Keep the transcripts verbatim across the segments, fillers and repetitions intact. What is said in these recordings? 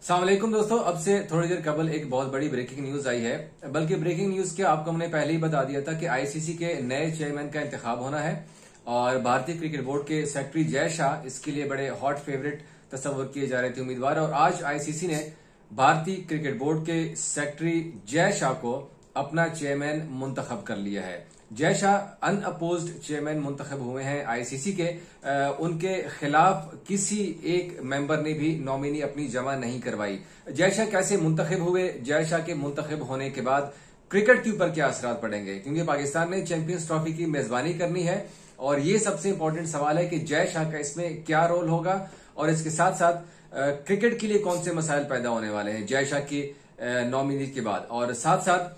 अस्सलाम वालेकुम दोस्तों, अब से थोड़ी देर कबल एक बहुत बड़ी ब्रेकिंग न्यूज आई है। बल्कि ब्रेकिंग न्यूज क्या, आपको हमने पहले ही बता दिया था कि आईसीसी के नए चेयरमैन का इंतखाब होना है और भारतीय क्रिकेट बोर्ड के सेक्रेटरी जय शाह इसके लिए बड़े हॉट फेवरेट तस्वर किए जा रहे थे उम्मीदवार। और आज आईसीसी ने भारतीय क्रिकेट बोर्ड के सेक्रेटरी जय शाह को अपना चेयरमैन मुंतखब कर लिया है। जय शाह अनअपोज्ड चेयरमैन मुंतखब हुए हैं आईसीसी के। आ, उनके खिलाफ किसी एक मेंबर ने भी नॉमिनी अपनी जमा नहीं करवाई। जय शाह कैसे मुंतखब हुए, जय शाह के मुंतखब होने के बाद क्रिकेट के ऊपर क्या असरात पड़ेंगे, क्योंकि पाकिस्तान ने चैंपियंस ट्रॉफी की मेजबानी करनी है और ये सबसे इंपॉर्टेंट सवाल है कि जय शाह का इसमें क्या रोल होगा और इसके साथ साथ क्रिकेट के लिए कौन से मसाइल पैदा होने वाले हैं जय शाह की नॉमिनी के बाद। और साथ साथ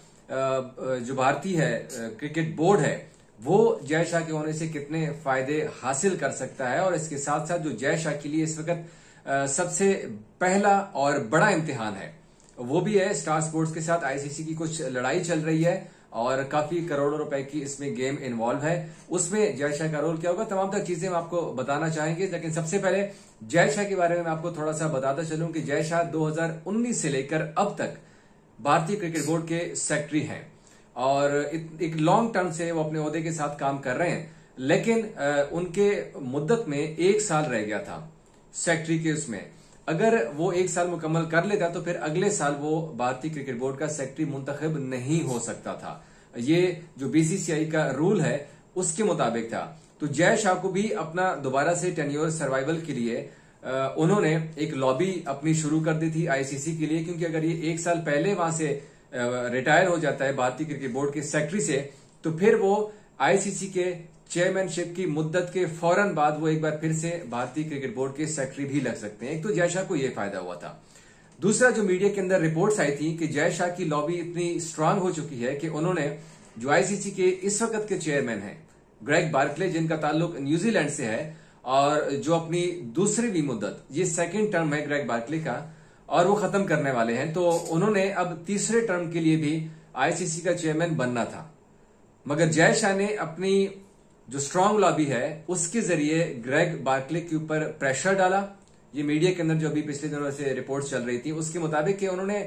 जो भारतीय है क्रिकेट बोर्ड है वो जय शाह के होने से कितने फायदे हासिल कर सकता है। और इसके साथ साथ जो जय शाह के लिए इस वक्त सबसे पहला और बड़ा इम्तिहान है वो भी है स्टार स्पोर्ट्स के साथ आईसीसी की कुछ लड़ाई चल रही है और काफी करोड़ों रुपए की इसमें गेम इन्वॉल्व है। उसमें जय शाह का रोल क्या होगा, तमाम तक चीजें हम आपको बताना चाहेंगे। लेकिन सबसे पहले जय शाह के बारे में मैं आपको थोड़ा सा बताता चलूं कि जय शाह दो हज़ार उन्नीस से लेकर अब तक भारतीय क्रिकेट बोर्ड के सेक्रेटरी हैं और एक लॉन्ग टर्म से वो अपने ओहदे के साथ काम कर रहे हैं। लेकिन उनके मुद्दत में एक साल रह गया था सेक्रेटरी के उसमें। अगर वो एक साल मुकम्मल कर लेता तो फिर अगले साल वो भारतीय क्रिकेट बोर्ड का सेक्रेटरी मुंतखब नहीं हो सकता था। ये जो बीसीसीआई का रूल है उसके मुताबिक था। तो जय शाह को भी अपना दोबारा से टेन्योर सर्वाइवल के लिए उन्होंने एक लॉबी अपनी शुरू कर दी थी आईसीसी के लिए, क्योंकि अगर ये एक साल पहले वहां से रिटायर हो जाता है भारतीय क्रिकेट बोर्ड के सेक्रेटरी से तो फिर वो आईसीसी के चेयरमैनशिप की मुद्दत के फौरन बाद वो एक बार फिर से भारतीय क्रिकेट बोर्ड के सेक्रेटरी भी लग सकते हैं। एक तो जय शाह को यह फायदा हुआ था। दूसरा, जो मीडिया के अंदर रिपोर्ट्स आई थी कि जय शाह की लॉबी इतनी स्ट्रांग हो चुकी है कि उन्होंने जो आईसीसी के इस वक्त के चेयरमैन हैं ग्रेग बार्कले, जिनका ताल्लुक न्यूजीलैंड से है और जो अपनी दूसरी भी मुद्दत, ये सेकेंड टर्म है ग्रेग बार्कले का और वो खत्म करने वाले हैं, तो उन्होंने अब तीसरे टर्म के लिए भी आईसीसी का चेयरमैन बनना था। मगर जय शाह ने अपनी जो स्ट्रांग लॉबी है उसके जरिए ग्रेग बार्कले के ऊपर प्रेशर डाला। ये मीडिया के अंदर जो अभी पिछले दिनों से रिपोर्ट्स चल रही थी उसके मुताबिक कि उन्होंने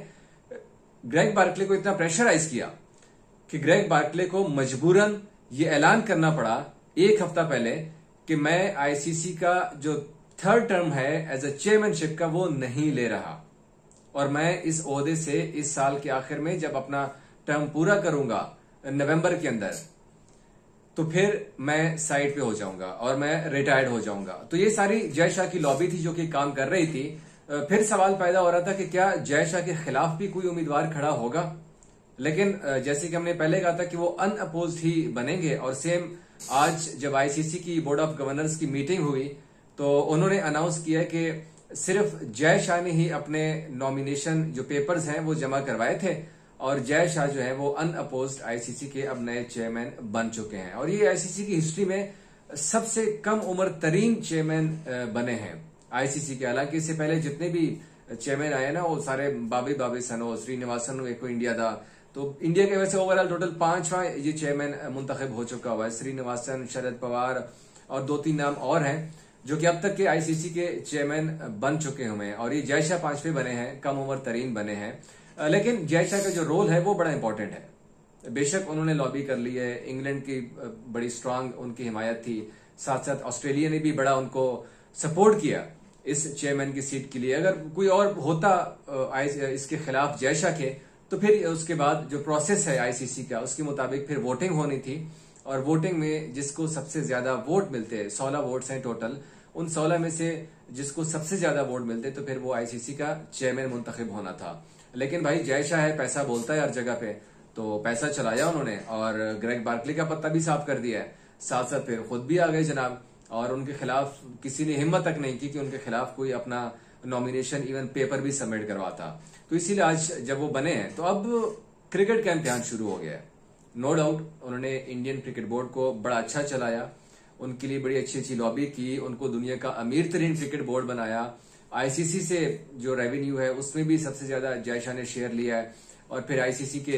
ग्रेग बार्कले को इतना प्रेशराइज किया कि ग्रेग बार्कले को मजबूरन ये ऐलान करना पड़ा एक हफ्ता पहले कि मैं आईसीसी का जो थर्ड टर्म है एज अ चेयरमैनशिप का वो नहीं ले रहा और मैं इस ओहदे से इस साल के आखिर में जब अपना टर्म पूरा करूंगा नवंबर के अंदर तो फिर मैं साइड पे हो जाऊंगा और मैं रिटायर्ड हो जाऊंगा। तो ये सारी जय शाह की लॉबी थी जो कि काम कर रही थी। फिर सवाल पैदा हो रहा था कि क्या जय शाह के खिलाफ भी कोई उम्मीदवार खड़ा होगा, लेकिन जैसे कि हमने पहले कहा था कि वो अनअपोज्ड ही बनेंगे। और सेम आज जब आईसीसी की बोर्ड ऑफ गवर्नर्स की मीटिंग हुई तो उन्होंने अनाउंस किया कि सिर्फ जय शाह ने ही अपने नॉमिनेशन जो पेपर्स हैं वो जमा करवाए थे और जय शाह जो है वो अनअपोज्ड आईसीसी के अब नए चेयरमैन बन चुके हैं। और ये आईसीसी की हिस्ट्री में सबसे कम उम्र तरीन चेयरमैन बने हैं आईसीसी के। हालांकि इससे पहले जितने भी चेयरमैन आए ना वो सारे बाबी बाबी सनो, श्रीनिवासन एक इंडिया था, तो इंडिया के वैसे ओवरऑल टोटल पांचवा ये चेयरमैन मुंतखब हो चुका हुआ है। श्रीनिवासन, शरद पवार और दो तीन नाम और हैं जो कि अब तक के आईसीसी के चेयरमैन बन चुके हुए हैं और ये जय शाह पांचवे बने हैं, कम उम्र तरीन बने हैं। लेकिन जय शाह का जो रोल है वो बड़ा इंपॉर्टेंट है। बेशक उन्होंने लॉबी कर ली है, इंग्लैंड की बड़ी स्ट्रांग उनकी हिमायत थी, साथ साथ ऑस्ट्रेलिया ने भी बड़ा उनको सपोर्ट किया इस चेयरमैन की सीट के लिए। अगर कोई और होता इसके खिलाफ जय शाह के तो फिर उसके बाद जो प्रोसेस है आईसीसी का उसके मुताबिक फिर वोटिंग होनी थी और वोटिंग में जिसको सबसे ज्यादा वोट मिलते हैं, सोलह वोट्स हैं टोटल, उन सोलह में से जिसको सबसे ज्यादा वोट मिलते तो फिर वो आईसीसी का चेयरमैन मुंतखब होना था। लेकिन भाई जय शाह है, पैसा बोलता है हर जगह पे, तो पैसा चलाया उन्होंने और ग्रेग बार्कले का पत्ता भी साफ कर दिया है। साथ साथ फिर खुद भी आ गए जनाब और उनके खिलाफ किसी ने हिम्मत तक नहीं की कि उनके खिलाफ कोई अपना नॉमिनेशन इवन पेपर भी सबमिट करवाता। तो इसीलिए आज जब वो बने हैं तो अब क्रिकेट का इम्तिहान शुरू हो गया है। नो डाउट उन्होंने इंडियन क्रिकेट बोर्ड को बड़ा अच्छा चलाया, उनके लिए बड़ी अच्छी अच्छी लॉबी की, उनको दुनिया का अमीर तरीन क्रिकेट बोर्ड बनाया। आईसीसी से जो रेवेन्यू है उसमें भी सबसे ज्यादा जय शाह ने शेयर लिया है और फिर आईसीसी के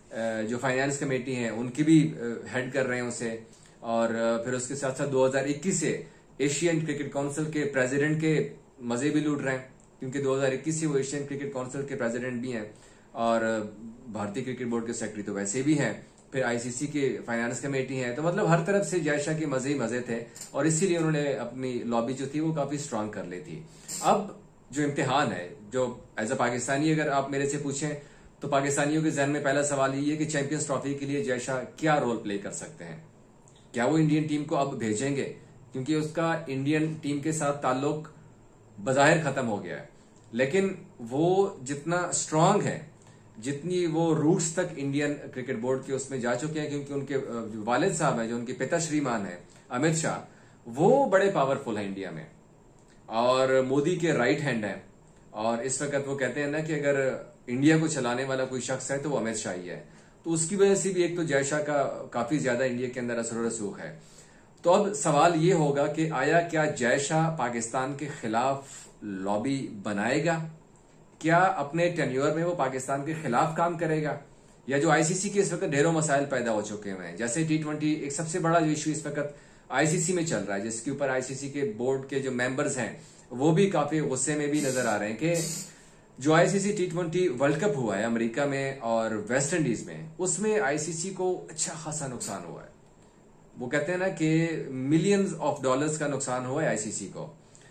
जो फाइनेंस कमेटी हैं उनकी भी हेड कर रहे हैं उसे। और फिर उसके साथ साथ दो हज़ार इक्कीस से एशियन क्रिकेट काउंसिल के प्रेसिडेंट के मजे भी लूट रहे हैं। क्योंकि दो हज़ार इक्कीस से वो एशियन क्रिकेट काउंसिल के प्रेसिडेंट भी हैं और भारतीय क्रिकेट बोर्ड के सेक्रेटरी तो वैसे भी हैं, फिर आईसीसी के फाइनेंस कमेटी है, तो मतलब हर तरफ से जय शाह के मजे ही मजे थे और इसीलिए उन्होंने अपनी लॉबी जो थी वो काफी स्ट्रांग कर ली थी। अब जो इम्तिहान है, जो एज अ पाकिस्तानी अगर आप मेरे से पूछें तो पाकिस्तानियों के जहन में पहला सवाल ये है कि चैंपियंस ट्रॉफी के लिए जय शाह क्या रोल प्ले कर सकते हैं। क्या वो इंडियन टीम को अब भेजेंगे, क्योंकि उसका इंडियन टीम के साथ ताल्लुक बज़ाहिर खत्म हो गया है, लेकिन वो जितना स्ट्रांग है, जितनी वो रूट्स तक इंडियन क्रिकेट बोर्ड के उसमें जा चुके हैं, क्योंकि उनके जो वालिद साहब हैं, जो उनके पिता श्रीमान हैं अमित शाह, वो बड़े पावरफुल हैं इंडिया में और मोदी के राइट हैंड हैं। और इस वक्त वो कहते हैं ना कि अगर इंडिया को चलाने वाला कोई शख्स है तो वो अमित शाह ही है, तो उसकी वजह से भी एक तो जय शाह का काफी ज्यादा इंडिया के अंदर असर रसूख है। तो अब सवाल ये होगा कि आया क्या जय शाह पाकिस्तान के खिलाफ लॉबी बनाएगा, क्या अपने टेन्योर में वो पाकिस्तान के खिलाफ काम करेगा, या जो आईसीसी के इस वक्त ढेरों मसाइल पैदा हो चुके हैं, जैसे टी ट्वेंटी एक सबसे बड़ा जो इशू इस वक्त आईसीसी में चल रहा है, जिसके ऊपर आईसीसी के बोर्ड के जो मेंबर्स हैं वो भी काफी गुस्से में भी नजर आ रहे हैं कि जो ICC T twenty world cup हुआ है अमेरिका में और वेस्ट इंडीज में, उसमें आईसीसी को अच्छा खासा नुकसान हुआ है। वो कहते हैं ना कि मिलियंस ऑफ डॉलर्स का नुकसान हुआ है आईसीसी को।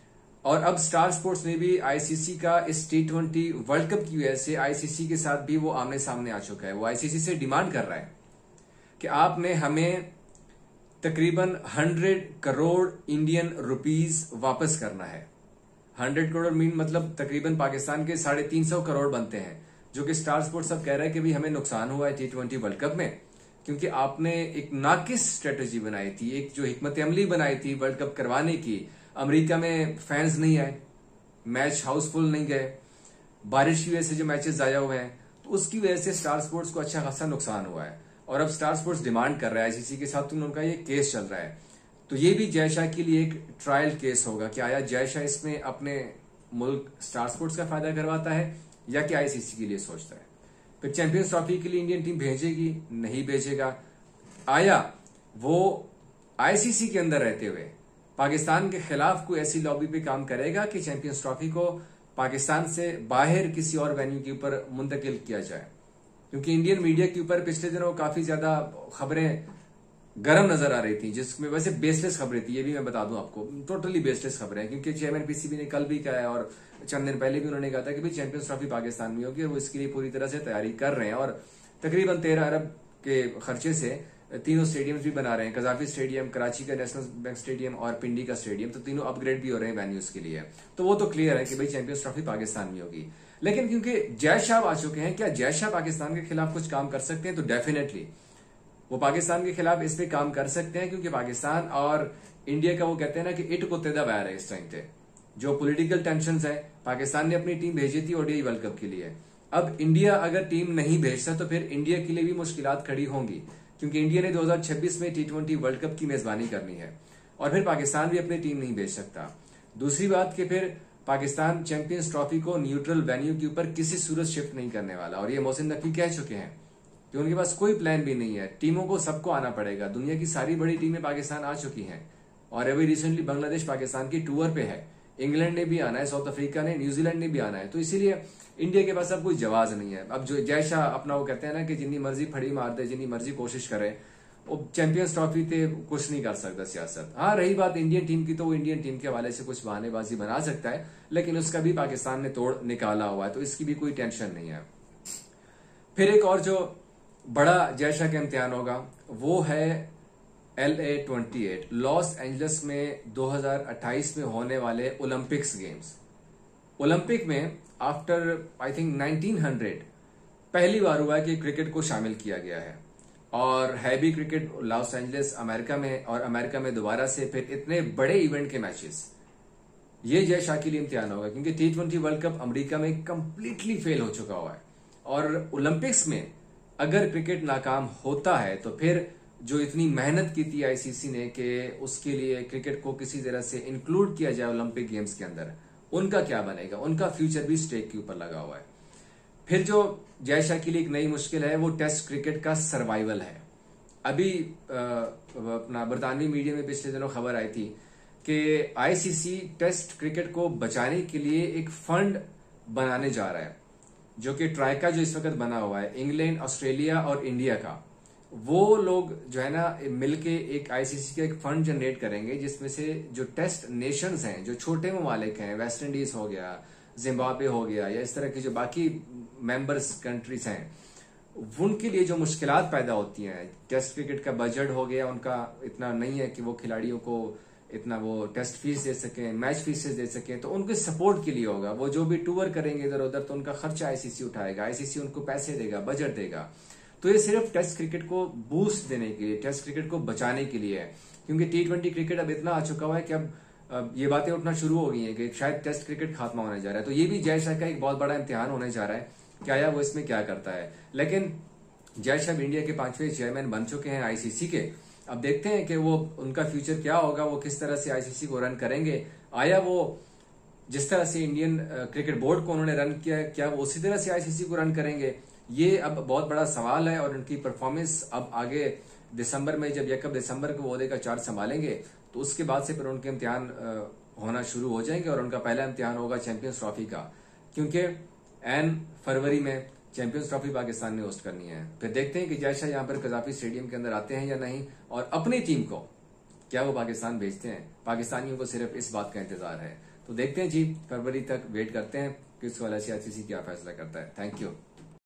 और अब स्टार स्पोर्ट्स में भी आईसीसी का इस टी ट्वेंटी वर्ल्ड कप की वजह से आईसीसी के साथ भी वो आमने सामने आ चुका है। वो आईसीसी से डिमांड कर रहा है कि आपने हमें तकरीबन हंड्रेड करोड़ इंडियन रुपीस वापस करना है। हंड्रेड करोड़ मीन मतलब तकरीबन पाकिस्तान के साढ़े तीन सौ करोड़ बनते हैं, जो कि स्टार स्पोर्ट्स अब कह रहा है कि भाई हमें नुकसान हुआ है टी ट्वेंटी वर्ल्ड कप में, क्योंकि आपने एक नाकिस स्ट्रेटेजी बनाई थी, एक जो हिकमत अमली बनाई थी वर्ल्ड कप करवाने की। अमेरिका में फैंस नहीं आए, मैच हाउसफुल नहीं गए, बारिश की वजह से जो मैचेस जाया हुए हैं, तो उसकी वजह से स्टार स्पोर्ट्स को अच्छा खासा नुकसान हुआ है। और अब स्टार स्पोर्ट्स डिमांड कर रहा है आईसीसी के साथ, तो उनका ये केस चल रहा है। तो ये भी जय शाह के लिए एक ट्रायल केस होगा कि आया जय शाह इसमें अपने मुल्क स्टार स्पोर्ट्स का फायदा करवाता है या कि आईसीसी के लिए सोचता है। फिर चैंपियंस ट्रॉफी के लिए इंडियन टीम भेजेगी, नहीं भेजेगा, आया वो आईसीसी के अंदर रहते हुए पाकिस्तान के खिलाफ कोई ऐसी लॉबी पे काम करेगा कि चैंपियंस ट्रॉफी को पाकिस्तान से बाहर किसी और वेन्यू के ऊपर मुंतकिल किया जाए। क्योंकि इंडियन मीडिया के ऊपर पिछले दिनों काफी ज्यादा खबरें गर्म नजर आ रही थी, जिसमें वैसे बेसलेस खबरें थी, ये भी मैं बता दूं आपको, टोटली बेसलेस खबरें, क्योंकि चेयरमैन पीसीबी ने कल भी कहा है और चंद दिन पहले भी उन्होंने कहा था कि भाई चैंपियंस ट्रॉफी पाकिस्तान में होगी और वो इसके लिए पूरी तरह से तैयारी कर रहे हैं और तकरीबन तेरह अरब के खर्चे से तीनों स्टेडियम्स भी बना रहे हैं, कजाफी स्टेडियम, कराची का नेशनल बैंक स्टेडियम और पिंडी का स्टेडियम, तो तीनों अपग्रेड भी हो रहे हैं वेन्यूज के लिए। तो वो तो क्लियर है कि भाई चैंपियंस ट्रॉफी पाकिस्तान में होगी। लेकिन क्योंकि जय शाह आ चुके हैं, क्या जय शाह पाकिस्तान के खिलाफ कुछ काम कर सकते हैं? तो डेफिनेटली वो पाकिस्तान के खिलाफ इस पे काम कर सकते हैं, क्योंकि पाकिस्तान और इंडिया का वो कहते हैं ना कि इट कुत्ते दा बैर है इस टाइम पे। जो पॉलिटिकल टेंशन है, पाकिस्तान ने अपनी टीम भेजी थी ओडीआई वर्ल्ड कप के लिए, अब इंडिया अगर टीम नहीं भेजता तो फिर इंडिया के लिए भी मुश्किलात खड़ी होंगी, क्योंकि इंडिया ने दो हज़ार छब्बीस में टी ट्वेंटी वर्ल्ड कप की मेजबानी करनी है और फिर पाकिस्तान भी अपनी टीम नहीं भेज सकता। दूसरी बात कि फिर पाकिस्तान चैंपियंस ट्रॉफी को न्यूट्रल वेन्यू के ऊपर किसी सूरत शिफ्ट नहीं करने वाला, और ये मोहसिन नकवी कह चुके हैं कि उनके पास कोई प्लान भी नहीं है। टीमों को सबको आना पड़ेगा, दुनिया की सारी बड़ी टीमें पाकिस्तान आ चुकी हैं और अभी रिसेंटली बांग्लादेश पाकिस्तान की टूर पे है, इंग्लैंड ने भी आना है, साउथ अफ्रीका ने, न्यूजीलैंड ने भी आना है, तो इसीलिए इंडिया के पास अब कोई जवाब नहीं है। अब जो जय शाह अपना वो कहते हैं ना कि जितनी मर्जी फड़ी मार दे, जितनी मर्जी कोशिश करे, वो चैंपियंस ट्रॉफी पे कुछ नहीं कर सकता सियासत। हाँ, रही बात इंडियन टीम की, तो वो इंडियन टीम के हवाले से कुछ बहानेबाजी बना सकता है, लेकिन उसका भी पाकिस्तान ने तोड़ निकाला हुआ है, तो इसकी भी कोई टेंशन नहीं है। फिर एक और जो बड़ा जय शाह का इम्तिहान होगा वो है L A twenty eight, Los Angeles में दो हज़ार अट्ठाईस में होने वाले ओलंपिक्स गेम्स। ओलंपिक में after I think nineteen hundred पहली बार हुआ है कि क्रिकेट को शामिल किया गया है, और है भी क्रिकेट लॉस एंजल्स अमेरिका में, और अमेरिका में दोबारा से फिर इतने बड़े इवेंट के मैचेस, ये जय शाह के लिए इम्तिहान होगा, क्योंकि T twenty world cup America में कंप्लीटली फेल हो चुका हुआ है, और ओलंपिक्स में अगर क्रिकेट नाकाम होता है तो फिर जो इतनी मेहनत की थी आईसीसी ने कि उसके लिए क्रिकेट को किसी तरह से इंक्लूड किया जाए ओलंपिक गेम्स के अंदर, उनका क्या बनेगा? उनका फ्यूचर भी स्टेक के ऊपर लगा हुआ है। फिर जो जय शाह के लिए एक नई मुश्किल है वो टेस्ट क्रिकेट का सर्वाइवल है। अभी अपना बरतानवी मीडिया में पिछले दिनों खबर आई थी कि आईसीसी टेस्ट क्रिकेट को बचाने के लिए एक फंड बनाने जा रहा है, जो कि ट्राइका जो इस वक्त बना हुआ है, इंग्लैंड, ऑस्ट्रेलिया और इंडिया का, वो लोग जो है ना मिलके एक आईसीसी का एक फंड जनरेट करेंगे, जिसमें से जो टेस्ट नेशंस हैं, जो छोटे ममालिक हैं, वेस्ट इंडीज हो गया, जिम्बाब्वे हो गया, या इस तरह की जो बाकी मेंबर्स कंट्रीज हैं, उनके लिए जो मुश्किलात पैदा होती हैं, टेस्ट क्रिकेट का बजट हो गया उनका इतना नहीं है कि वो खिलाड़ियों को इतना वो टेस्ट फीस दे सकें, मैच फीसेस दे सकें, तो उनके सपोर्ट के लिए होगा। वो जो भी टूर करेंगे इधर उधर तो उनका खर्चा आईसीसी उठाएगा, आईसीसी उनको पैसे देगा, बजट देगा। तो ये सिर्फ टेस्ट क्रिकेट को बूस्ट देने के लिए, टेस्ट क्रिकेट को बचाने के लिए है, क्योंकि टी ट्वेंटी क्रिकेट अब इतना आ चुका हुआ है कि अब ये बातें उठना शुरू हो गई हैं कि शायद टेस्ट क्रिकेट खात्मा होने जा रहा है। तो ये भी जय शाह का एक बहुत बड़ा इम्तिहान होने जा रहा है कि आया वो इसमें क्या करता है। लेकिन जय शाह इंडिया के पांचवें चेयरमैन बन चुके हैं आईसीसी के। अब देखते हैं कि वो उनका फ्यूचर क्या होगा, वो किस तरह से आईसीसी को रन करेंगे। आया वो जिस तरह से इंडियन क्रिकेट बोर्ड को उन्होंने रन किया, क्या वो उसी तरह से आईसीसी को रन करेंगे? ये अब बहुत बड़ा सवाल है। और उनकी परफॉर्मेंस अब आगे दिसंबर में, जब यकम दिसंबर को वो ओहदे का चार्ज संभालेंगे, तो उसके बाद से फिर उनके इम्तिहान होना शुरू हो जाएंगे। और उनका पहला इम्तिहान होगा चैंपियंस ट्रॉफी का, क्योंकि एन फरवरी में चैंपियंस ट्रॉफी पाकिस्तान ने होस्ट करनी है। फिर देखते हैं कि जय शाह यहाँ पर कजाफी स्टेडियम के अंदर आते हैं या नहीं, और अपनी टीम को क्या वो पाकिस्तान भेजते हैं। पाकिस्तानियों को सिर्फ इस बात का इंतजार है। तो देखते हैं जी, फरवरी तक वेट करते हैं कि इस वाले से आईसीसी क्या फैसला करता है। Thank you.